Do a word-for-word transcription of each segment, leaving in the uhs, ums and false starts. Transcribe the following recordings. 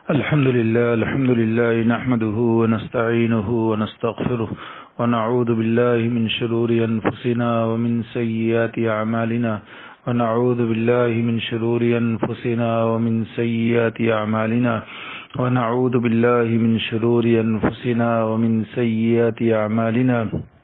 الحمد لله الحمد لله نحمده ونستعينه ونستغفره ونعوذ بالله من شرور أنفسنا ومن سيئات أعمالنا ونعوذ بالله من شرور أنفسنا ومن سيئات أعمالنا ونعوذ بالله من شرور أنفسنا ومن سيئات أعمالنا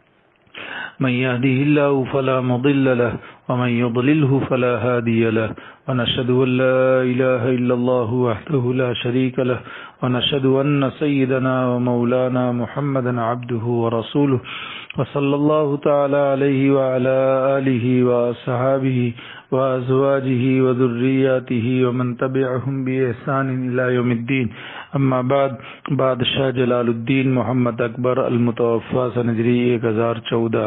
من يهده الله فلا مضل له ومن يضلله فلا هادي له ونشهد أن لا إله إلا الله وحده لا شريك له ونشهد أن سيدنا ومولانا محمدا عبده ورسوله وصلى الله تعالى عليه وعلى آله وأصحابه وأزواجه وذرياته ومن تبعهم بإحسان إلى يوم الدين. اما بعد. بادشاہ جلال الدین محمد اکبر المتوفی سن ہجری ایک ہزار چودہ.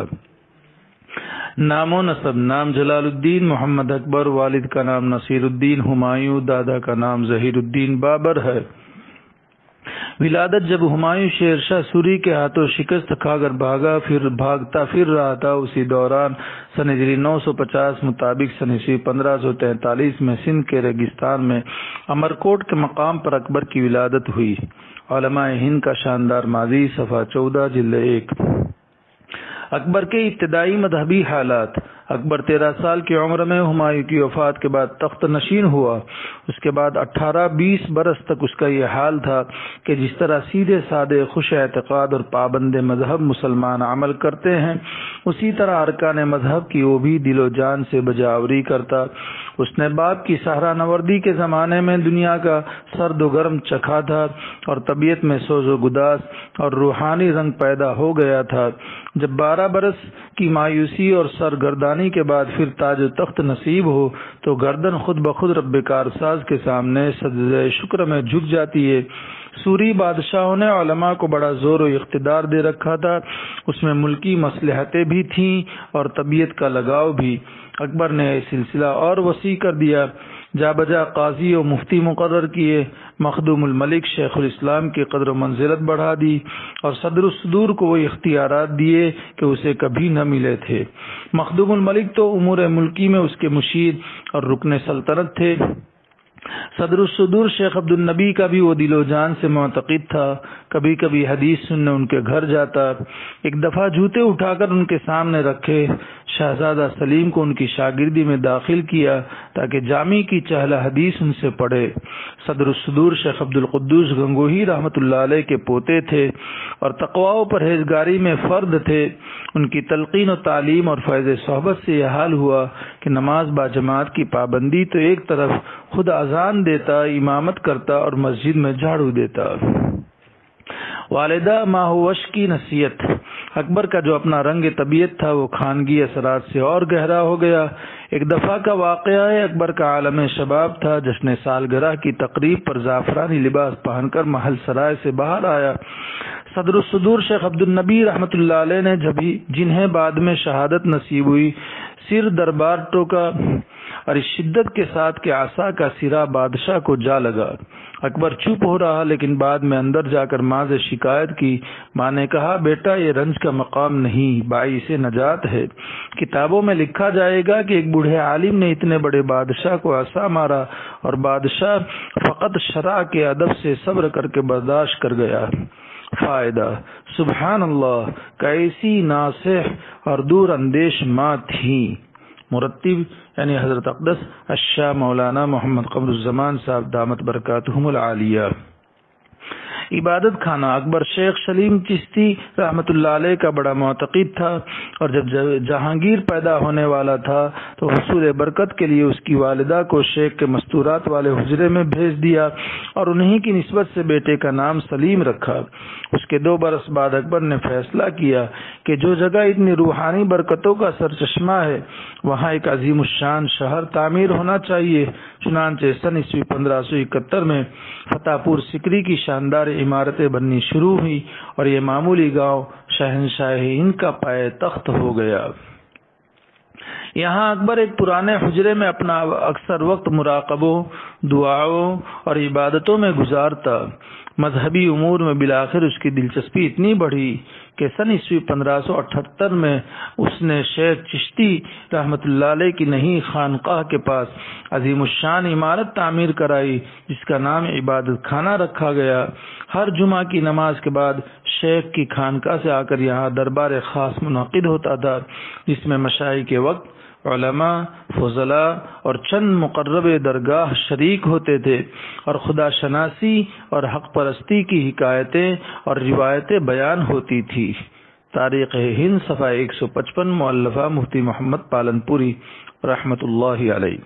نام و نسب: نام جلال الدین محمد اکبر، والد کا نام نصیر الدین ہمایوں، دادا کا نام ظہیر الدین بابر ہے. ولادت: جب ہمایوں شیر شاہ سوری کے ہاتھوں شکست کھا کر بھاگا پھر بھاگتا پھر رہا تھا، اسی دوران سن ہجری نو سو پچاس مطابق سن عیسوی پندرہ سو تینتالیس میں سندھ کے ریگستان میں امرکوٹ کے مقام پر اکبر کی ولادت ہوئی. علماء ہند کا شاندار ماضی، صفحہ چودہ، جلد ایک. اکبر کے ابتدائی مذہبی حالات: اکبر تیرہ سال کی عمر میں ہمایوں کی وفات کے بعد تخت نشین ہوا. اس کے بعد اٹھارہ بیس برس تک اس کا یہ حال تھا کہ جس طرح سیدھے سادے خوش اعتقاد اور پابند مذہب مسلمان عمل کرتے ہیں، اسی طرح ارکان مذہب کی وہ بھی دل و جان سے بجاوری کرتا. اس نے باپ کی صحرا نوردی کے زمانے میں دنیا کا سرد و گرم چکھا تھا اور طبیعت میں سوز و گداس اور روحانی رنگ پیدا ہو گیا تھا. جب بارہ برس کی مایوسی اور سرگردانی کے بعد پھر تاج و تخت نصیب ہو تو گردن خود بخود رب کارساز کے سامنے سجدہ شکر میں جھک جاتی ہے. سوری بادشاہوں نے علماء کو بڑا زور و اقتدار دے رکھا تھا. اس میں ملکی مصلحتیں بھی تھیں اور طبیعت کا لگاؤ بھی. اکبر نے یہ سلسلہ اور وسیع کر دیا. جا بجا قاضی و مفتی مقرر کیے. مخدوم الملک شیخ الاسلام کی قدر و منزلت بڑھا دی اور صدر الصدور کو وہ اختیارات دیے کہ اسے کبھی نہ ملے تھے. مخدوم الملک تو امور ملکی میں اس کے مشیر اور رکن سلطنت تھے. صدر الصدور شیخ عبد النبی کا بھی وہ دل و جان سے معتقد تھا. کبھی کبھی حدیث سننے ان کے گھر جاتا. ایک دفعہ جوتے اٹھا کر ان کے سامنے رکھے. شہزادہ سلیم کو ان کی شاگردی میں داخل کیا تاکہ جامع کی چہل حدیث ان سے پڑھے. صدر الصدور شیخ عبد القدوس گنگوہی رحمۃ اللہ علیہ کے پوتے تھے اور تقوی و پرہیزگاری میں فرد تھے. ان کی تلقین و تعلیم اور فیض صحبت سے یہ حال ہوا کہ نماز با جماعت کی پابندی تو ایک طرف، خود اذان دیتا، امامت کرتا اور مسجد میں جھاڑو دیتا. والدہ ماہوش کی نصیحت: اکبر کا جو اپنا رنگ طبیعت تھا وہ خانگی اثرات سے اور گہرا ہو گیا. ایک دفعہ کا واقعہ ہے، اکبر کا عالم شباب تھا. جشن سالگرہ کی تقریب پر زعفرانی لباس پہن کر محل سرائے سے باہر آیا. صدر الصدور شیخ عبد النبی رحمۃ اللہ علیہ نے جبھی جنہیں بعد میں شہادت نصیب ہوئی سر دربار ٹوکا اور اس شدت کے ساتھ کہ عصا کا سرا بادشاہ کو جا لگا. اکبر چپ ہو رہا لیکن بعد میں اندر جا کر ماں سے شکایت کی. ماں نے کہا، بیٹا یہ رنج کا مقام نہیں، باعث نجات ہے. کتابوں میں لکھا جائے گا کہ ایک بوڑھے عالم نے اتنے بڑے بادشاہ کو عصا مارا اور بادشاہ فقط شرع کے ادب سے صبر کر کے برداشت کر گیا. فائدہ: سبحان اللہ، کیسی ناصح اور دور اندیش ماں تھی. مرتب یعنی حضرت اقدس الشاہ مولانا محمد قمر الزمان صاحب دامت برکاتہم العالیہ. عبادت خانہ: اکبر شیخ سلیم چشتی رحمۃ اللہ علیہ کا بڑا معتقد تھا اور جب جہانگیر پیدا ہونے والا تھا تو حصول برکت کے لیے اس کی والدہ کو شیخ کے مستورات والے حجرے میں بھیج دیا اور انہی کی نسبت سے بیٹے کا نام سلیم رکھا. اس کے دو برس بعد اکبر نے فیصلہ کیا کہ جو جگہ اتنی روحانی برکتوں کا سرچشمہ ہے وہاں ایک عظیم الشان شہر تعمیر ہونا چاہیے. چنانچہ سن عیسوی پندرہ سو اکہتر میں فتح پور سکری کی شاندار عمارتیں بننی شروع ہوئی اور یہ معمولی گاؤں شہنشاہ ہند کا پائے تخت ہو گیا. یہاں اکبر ایک پرانے حجرے میں اپنا اکثر وقت مراقبوں، دعاؤں اور عبادتوں میں گزارتا۔ مذہبی امور میں بالآخر اس کی دلچسپی اتنی بڑھی کہ سن عیسوی پندرہ سو اٹھہتر میں اس نے شیخ چشتی رحمۃ اللہ علیہ کی نئی خانقاہ کے پاس عظیم الشان عمارت تعمیر کرائی، جس کا نام عبادت خانہ رکھا گیا۔ ہر جمعہ کی نماز کے بعد شیخ کی خانقاہ سے آ کر یہاں دربار خاص منعقد ہوتا تھا، جس میں مشائخ کے وقت، علماء، فضلاء اور چند مقرب درگاہ شریک ہوتے تھے اور خدا شناسی اور حق پرستی کی حکایتیں اور روایتیں بیان ہوتی تھی۔ تاریخ ہند صفحہ ایک سو پچپن، مؤلفہ مفتی محمد پالنپوری رحمۃ اللہ علیہ۔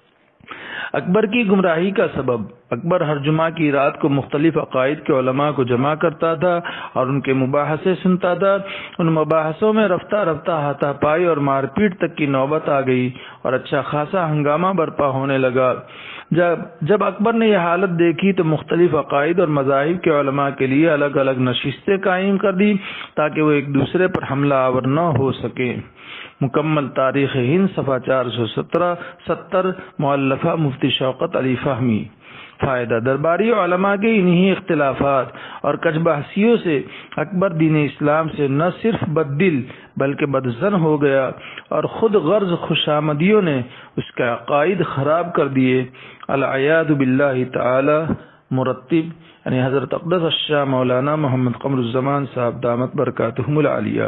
اکبر کی گمراہی کا سبب: اکبر ہر جمعہ کی رات کو مختلف عقائد کے علماء کو جمع کرتا تھا اور ان کے مباحثے سنتا تھا۔ ان مباحثوں میں رفتہ رفتہ ہاتھا پائی اور مار پیٹ تک کی نوبت آ گئی اور اچھا خاصا ہنگامہ برپا ہونے لگا۔ جب جب اکبر نے یہ حالت دیکھی تو مختلف عقائد اور مذاہب کے علماء کے لیے الگ الگ نشستیں قائم کر دی تاکہ وہ ایک دوسرے پر حملہ آور نہ ہو سکیں۔ مکمل تاریخ ہند صفحہ چار سو سترہ ستر، مؤلفہ مفتی شوکت علی فہمی۔ فائدہ: درباری علماء کے انہی اختلافات اور کج بحثیوں سے اکبر دین اسلام سے نہ صرف بد دل بلکہ بدظن ہو گیا اور خود غرض خوشامدیوں نے اس کے عقائد خراب کر دیے۔ العیاذ باللہ تعالی۔ مرتب یعنی حضرت اقدس الشاہ مولانا محمد قمر الزمان صاحب دامت برکاتہم العالیہ۔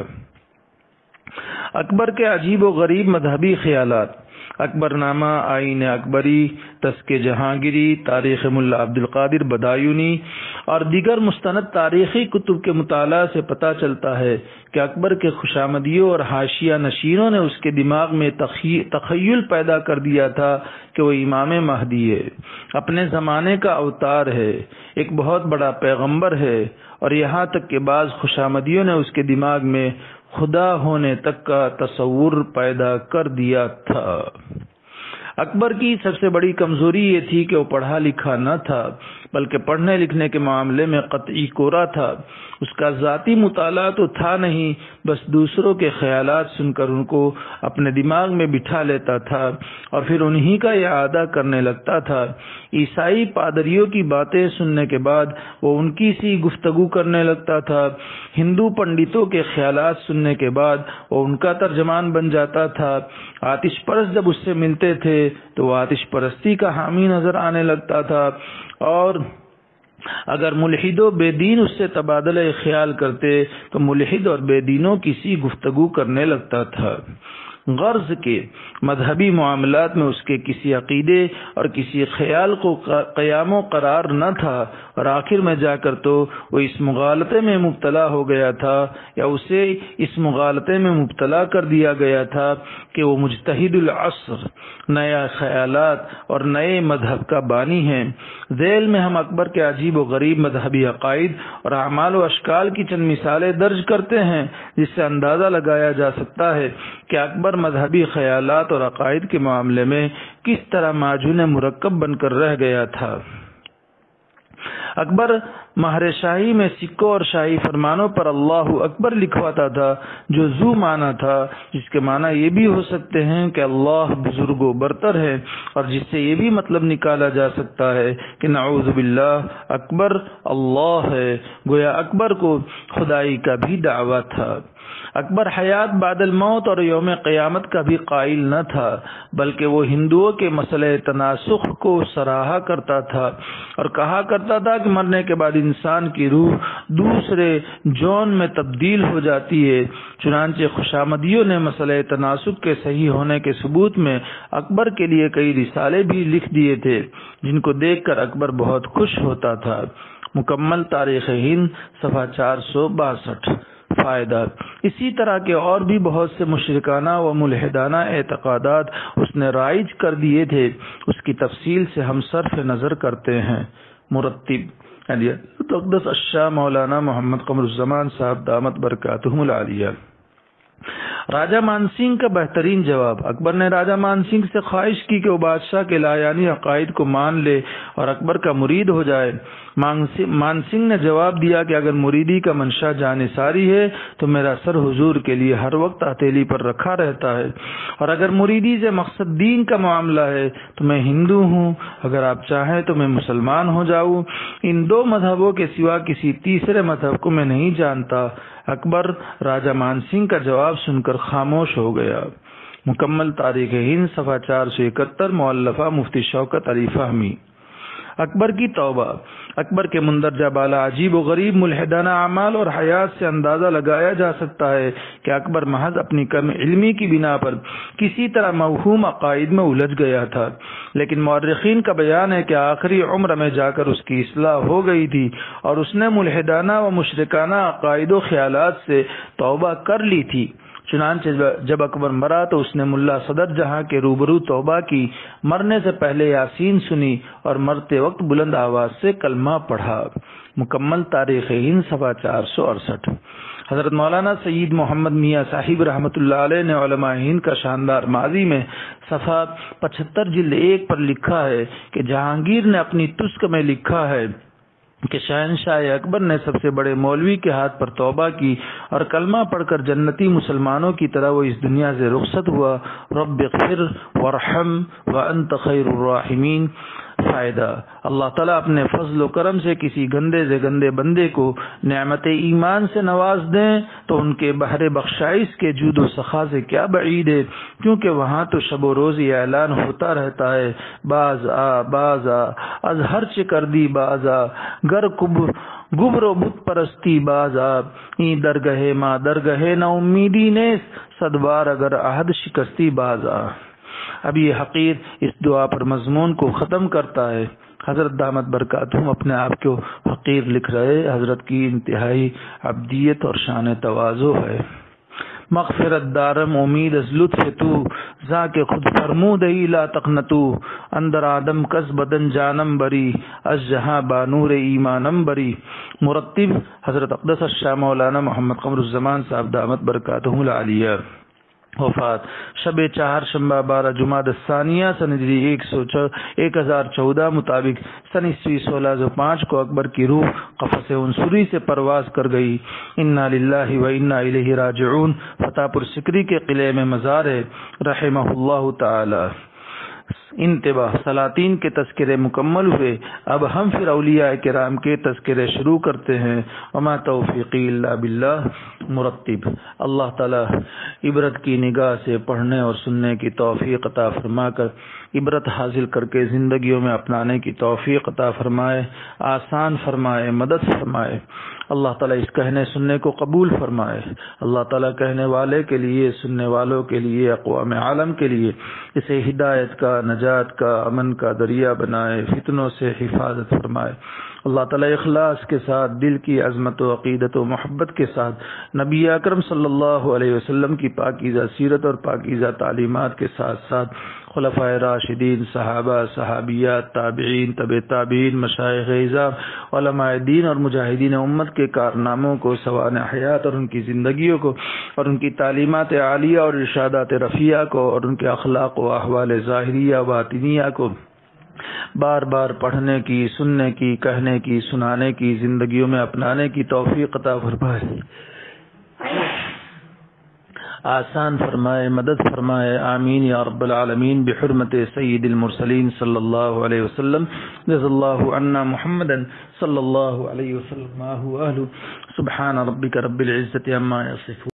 اکبر کے عجیب و غریب مذہبی خیالات: اکبر نامہ، آئین اکبری، تزک جہانگیری، تاریخ ملا عبد القادر بدایونی اور دیگر مستند تاریخی کتب کے مطالعہ سے پتہ چلتا ہے کہ اکبر کے خوشامدیوں اور حاشیہ نشینوں نے اس کے دماغ میں تخیل پیدا کر دیا تھا کہ وہ امام مہدی ہے، اپنے زمانے کا اوتار ہے، ایک بہت بڑا پیغمبر ہے، اور یہاں تک کہ بعض خوشامدیوں نے اس کے دماغ میں خدا ہونے تک کا تصور پیدا کر دیا تھا۔ اکبر کی سب سے بڑی کمزوری یہ تھی کہ وہ پڑھا لکھا نہ تھا بلکہ پڑھنے لکھنے کے معاملے میں قطعی کورا تھا۔ اس کا ذاتی مطالعہ تو تھا نہیں، بس دوسروں کے خیالات سن کر ان کو اپنے دماغ میں بٹھا لیتا تھا اور پھر انہی کا اعادہ کرنے لگتا تھا۔ عیسائی پادریوں کی باتیں سننے کے بعد وہ ان کی سی گفتگو کرنے لگتا تھا۔ ہندو پنڈتوں کے خیالات سننے کے بعد وہ ان کا ترجمان بن جاتا تھا۔ آتش پرست جب اس سے ملتے تھے تو وہ آتش پرستی کا حامی نظر آنے لگتا تھا، اور اگر ملحد و بے دین اس سے تبادلہ خیال کرتے تو ملحد اور بے دینوں کی سی گفتگو کرنے لگتا تھا۔ غرض کے مذہبی معاملات میں اس کے کسی عقیدے اور کسی خیال کو قیام و قرار نہ تھا، اور آخر میں جا کر تو وہ اس مغالطے میں مبتلا ہو گیا تھا یا اسے اس مغالطے میں مبتلا کر دیا گیا تھا کہ وہ مجتہد العصر، نیا خیالات اور نئے مذہب کا بانی ہے۔ ذیل میں ہم اکبر کے عجیب و غریب مذہبی عقائد اور اعمال و اشکال کی چند مثالیں درج کرتے ہیں، جس سے اندازہ لگایا جا سکتا ہے کہ اکبر مذہبی خیالات اور عقائد کے معاملے میں کس طرح معجون مرکب بن کر رہ گیا تھا۔ اکبر مہر شاہی میں سکوں اور شاہی فرمانوں پر اللہ اکبر لکھواتا تھا، جو ذو معنی تھا، جس کے معنی یہ بھی ہو سکتے ہیں کہ اللہ بزرگ و برتر ہے، اور جس سے یہ بھی مطلب نکالا جا سکتا ہے کہ نعوذ باللہ اکبر اللہ ہے، گویا اکبر کو خدائی کا بھی دعویٰ تھا۔ اکبر حیات بعد الموت اور یوم قیامت کا بھی قائل نہ تھا، بلکہ وہ ہندوؤں کے مسئلہ تناسخ کو سراہا کرتا تھا اور کہا کرتا تھا کہ مرنے کے بعد انسان کی روح دوسرے جون میں تبدیل ہو جاتی ہے۔ چنانچہ خوشامدیوں نے مسئلہ تناسخ کے صحیح ہونے کے ثبوت میں اکبر کے لیے کئی رسالے بھی لکھ دیے تھے، جن کو دیکھ کر اکبر بہت خوش ہوتا تھا۔ مکمل تاریخ ہند صفحہ چار سو باسٹھ۔ فائدہ: اسی طرح کے اور بھی بہت سے مشرکانہ و ملحدانہ اعتقادات اس نے رائج کر دیے تھے، اس کی تفصیل سے ہم صرف نظر کرتے ہیں۔ مرتب اقدس الشاہ مولانا محمد قمر الزمان صاحب دامت برکاتہم العالیہ۔ راجہ مان سنگھ کا بہترین جواب۔ اکبر نے راجہ مان سنگھ سے خواہش کی کہ وہ بادشاہ کے لایانی عقائد کو مان لے اور اکبر کا مرید ہو جائے۔ مان سنگھ نے جواب دیا کہ اگر مریدی کا منشا جانثاری ہے تو میرا سر حضور کے لیے ہر وقت ہتھیلی پر رکھا رہتا ہے، اور اگر مریدی سے مقصد دین کا معاملہ ہے تو میں ہندو ہوں، اگر آپ چاہیں تو میں مسلمان ہو جاؤں، ان دو مذہبوں کے سوا کسی تیسرے مذہب کو میں نہیں جانتا۔ اکبر راجہ مان سنگھ کا جواب سن کر خاموش ہو گیا۔ مکمل تاریخ ہند صفحہ چار سو اکہتر، مؤلفہ مفتی شوکت علی فہمی۔ اکبر کی توبہ۔ اکبر کے مندرجہ بالا عجیب و غریب ملحدانہ اعمال اور حیات سے اندازہ لگایا جا سکتا ہے کہ اکبر محض اپنی کم علمی کی بنا پر کسی طرح موہوم عقائد میں الجھ گیا تھا، لیکن مورخین کا بیان ہے کہ آخری عمر میں جا کر اس کی اصلاح ہو گئی تھی اور اس نے ملحدانہ و مشرکانہ عقائد و خیالات سے توبہ کر لی تھی۔ چنانچہ جب اکبر مرا تو اس نے ملا صدر جہاں کے روبرو توبہ کی، مرنے سے پہلے یاسین سنی اور مرتے وقت بلند آواز سے کلمہ پڑھا۔ مکمل تاریخ ہند صفحہ چار سو اڑسٹھ۔ حضرت مولانا سید محمد میاں صاحب رحمۃ اللہ علیہ نے علماء ہند کا شاندار ماضی میں صفحہ پچہتر جلد ایک پر لکھا ہے کہ جہانگیر نے اپنی تسک میں لکھا ہے کہ شہنشاہ اکبر نے سب سے بڑے مولوی کے ہاتھ پر توبہ کی اور کلمہ پڑھ کر جنتی مسلمانوں کی طرح وہ اس دنیا سے رخصت ہوا۔ رب اغفر وارحم وانت خیر الراحمین۔ فائدہ: اللہ تعالیٰ اپنے فضل و کرم سے کسی گندے سے گندے بندے کو نعمت ایمان سے نواز دیں تو ان کے بحر بخشائش کے جود و سخا سے کیا بعید ہے، کیونکہ وہاں تو شب و روز یہ اعلان ہوتا رہتا ہے، باز آ باز آ از ہر چہ کردی باز آ گر کب گبر و بت پرستی باز آ این درگہ ما درگہ نا امیدی نیس صد بار اگر عہد شکستی باز آ۔ اب یہ حقیر اس دعا پر مضمون کو ختم کرتا ہے۔ حضرت دامت برکاتہم اپنے آپ کو حقیر لکھ رہے، حضرت کی انتہائی عبدیت اور شان تواضع ہے۔ مغفرت دارم امید از لطف تو، زا کے خود فرمود ای لا تقنتو، اندر آدم کس بدن جانم بری، از جہاں بانور ایمانم بری۔ مرتب حضرت اقدس الشاہ مولانا محمد قمر الزمان صاحب دامت برکاتہم العالیہ۔ وفات: شب چہار شنبہ بارہ جمادی الثانیہ سن ہجری ایک سو ایک ہزار چودہ مطابق سن عیسوی سولہ سو پانچ کو اکبر کی روح قفس عنصری سے پرواز کر گئی۔ انا للہ و انا الیہ راجعون۔ فتح پور سکری کے قلعے میں مزار ہے، رحمہ اللہ تعالی۔ انتباہ: سلاطین کے تذکرے مکمل ہوئے، اب ہم پھر اولیاء کرام کے تذکرے شروع کرتے ہیں۔ وما توفیقی الا باللہ۔ مرتب: اللہ تعالی عبرت کی نگاہ سے پڑھنے اور سننے کی توفیق عطا فرما کر عبرت حاصل کر کے زندگیوں میں اپنانے کی توفیق عطا فرمائے، آسان فرمائے، مدد فرمائے۔ اللہ تعالیٰ اس کہنے سننے کو قبول فرمائے۔ اللہ تعالیٰ کہنے والے کے لیے، سننے والوں کے لیے، اقوام عالم کے لیے اسے ہدایت کا، نجات کا، امن کا ذریعہ بنائے، فتنوں سے حفاظت فرمائے۔ اللہ تعالیٰ اخلاص کے ساتھ، دل کی عظمت و عقیدت و محبت کے ساتھ نبی اکرم صلی اللہ علیہ وسلم کی پاکیزہ سیرت اور پاکیزہ تعلیمات کے ساتھ ساتھ خلفائے راشدین، صحابہ، صحابیات، تابعین، تبع تابعین، مشائخ اعظام، علماء دین اور مجاہدین امت کے کارناموں کو، سوانح حیات اور ان کی زندگیوں کو، اور ان کی تعلیمات عالیہ اور ارشادات رفیعہ کو، اور ان کے اخلاق و احوال ظاہریہ و باطنیہ کو بار بار پڑھنے کی، سننے کی، کہنے کی، سنانے کی، زندگیوں میں اپنانے کی توفیق عطا فرمائے، آسان فرمائے، مدد فرمائے۔ آمین یا رب العالمین بحرمت سید المرسلین صلی اللہ علیہ وسلم۔ جزا اللہ عنا محمدا صلی اللہ علیہ وسلم ما هو اہل۔ سبحان ربک رب العزت عما یصفون۔